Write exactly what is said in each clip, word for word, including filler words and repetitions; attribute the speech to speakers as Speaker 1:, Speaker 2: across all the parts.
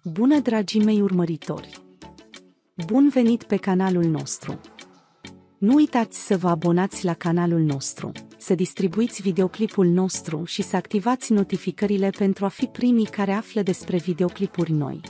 Speaker 1: Bună, dragii mei urmăritori! Bun venit pe canalul nostru! Nu uitați să vă abonați la canalul nostru, să distribuiți videoclipul nostru și să activați notificările pentru a fi primii care află despre videoclipuri noi.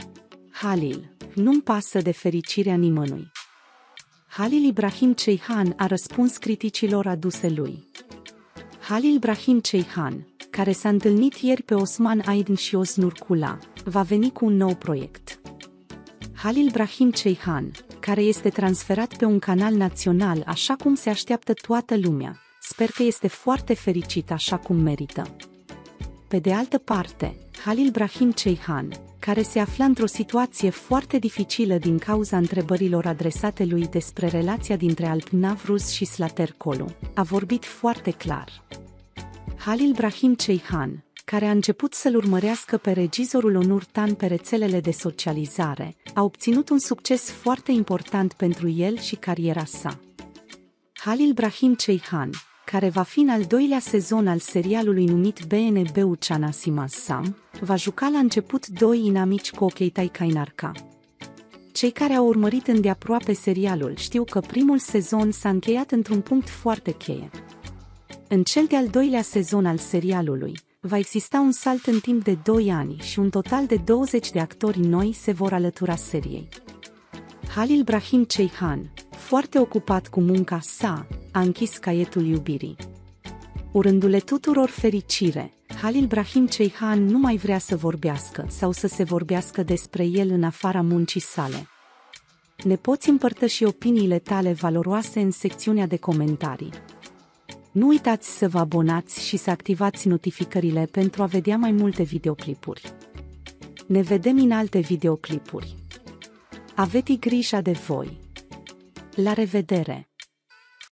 Speaker 1: Halil, nu-mi pasă de fericirea nimănui. Halil Ibrahim Ceyhan a răspuns criticilor aduse lui. Halil Ibrahim Ceyhan, care s-a întâlnit ieri pe Osman Aydin și Oznur Kula, va veni cu un nou proiect. Halil Ibrahim Ceyhan, care este transferat pe un canal național așa cum se așteaptă toată lumea, sper că este foarte fericit așa cum merită. Pe de altă parte, Halil Ibrahim Ceyhan, care se afla într-o situație foarte dificilă din cauza întrebărilor adresate lui despre relația dintre Alp Navruz și Slater Kolu, a vorbit foarte clar. Halil Ibrahim Ceyhan, care a început să-l urmărească pe regizorul Onur Tan pe rețelele de socializare, a obținut un succes foarte important pentru el și cariera sa. Halil Ibrahim Ceyhan, care va fi în al doilea sezon al serialului numit B N B Uçana Simazsam, va juca la început doi inamici cu Okeytai Kainarca. Cei care au urmărit îndeaproape serialul știu că primul sezon s-a încheiat într-un punct foarte cheie. În cel de-al doilea sezon al serialului, va exista un salt în timp de doi ani și un total de douăzeci de actori noi se vor alătura seriei. Halil Ibrahim Ceyhan, foarte ocupat cu munca sa, a închis caietul iubirii. Urându-le tuturor fericire, Halil Ibrahim Ceyhan nu mai vrea să vorbească sau să se vorbească despre el în afara muncii sale. Ne poți împărtăși opiniile tale valoroase în secțiunea de comentarii. Nu uitați să vă abonați și să activați notificările pentru a vedea mai multe videoclipuri. Ne vedem în alte videoclipuri. Aveți grijă de voi! La revedere!